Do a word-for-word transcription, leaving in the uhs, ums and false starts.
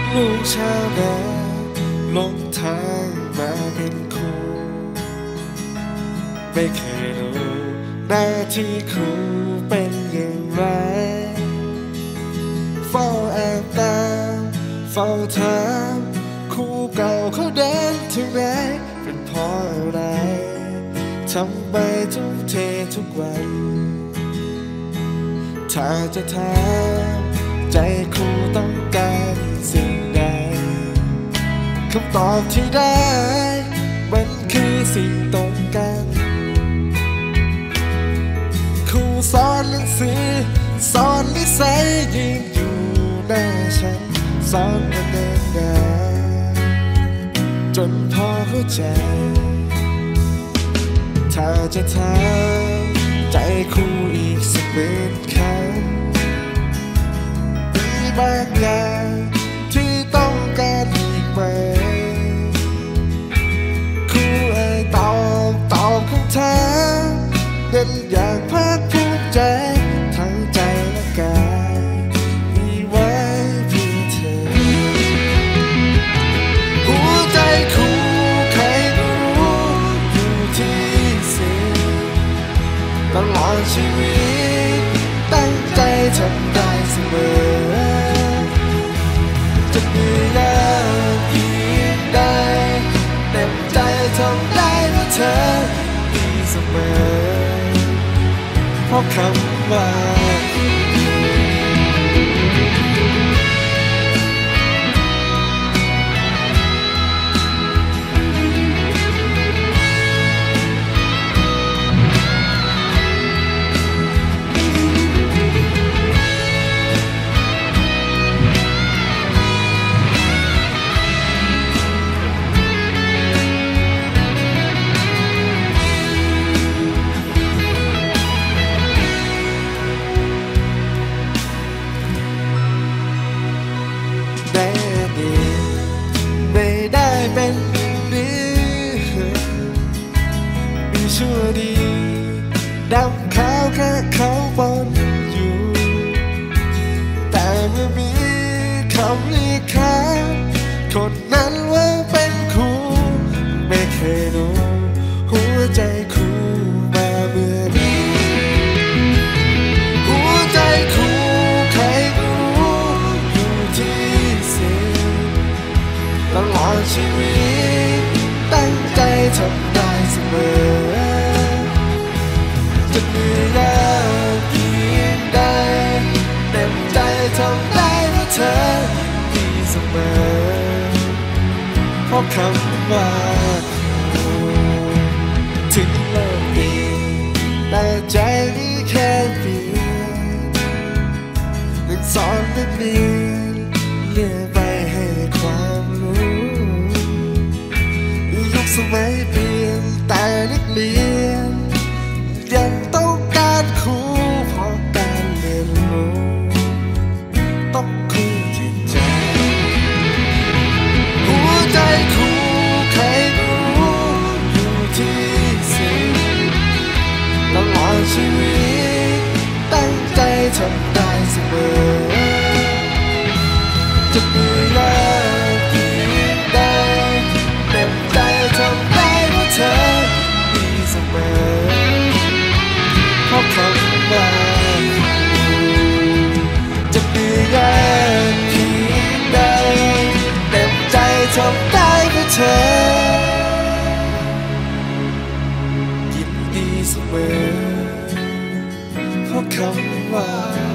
ลูกชาวนาหลงทางมาเป็นครูไม่เคยรู้หน้าที่ครูเป็นอย่างไรเฝ้าแอบตามเฝ้าถามครูเก่าเขาเดินถึงไหนเป็นเพราะอะไรทำไมทุ่มเททุกวันถ้าจะถามใจครูต้องการสิ่งใดคำตอบที่ได้มันคือสิ่งตรงกันครูสอนหนังสือสอนนิสัยยืนอยู่หน้าฉันสอนมาเดินนานจนพอเข้าใจถ้าจะถามใจครูอีกสักเป็นครั้งมีบางอย่างที่ต้องการอีกไหมครูเอ่ยตอบตอบคำถามเดินอย่างภาคภูมิใจทั้งใจและกายมีไว้เพียงเธอหัวใจครูใครรู้อยู่ที่สิ่งตลอดชีวิตตั้งใจทำได้เสมอจะเหนื่อยยากเพียงใดเต็มใจทำได้เพราะเธอดีเสมอเพราะคำว่าไม่ได้เป็นดีมีชั่วดีดำขาวแค่เขาปนอยู่แต่เมื่อมีคำเรียกเขาคนนั้นว่าเป็นครูไม่เคยรู้หัวใจครูมาเมื่อใดหัวใจครูใครรู้อยู่ที่สิ่งตลอดชีวิตตั้งใจทำได้เสมอจะเหนื่อยยากเพียงใดเต็มใจทำได้เพราะเธอดีเสมอเพราะคำว่าถึงโลกเปลี่ยนแต่ใจนี้แค่เปลี่ยนยังสอนนักเรียนเลื่อนไปให้ความสมัยเปลี่ยนแต่นักเรียนยังต้องการครูเพราะการเรียนรู้ต้องคู่จิตใจหัวใจครูใครรู้อยู่ที่สิ่งตลอดชีวิตตั้งใจทำได้เสมอจะเหนื่อยยากเพียงใดเต็มใจทำได้เพราะเธอดีเสมอเพราะคำว่าจะเหนื่อยยากเพียงใดเต็มใจทำได้เพราะเธอยินดีเสมอเพราะคำว่า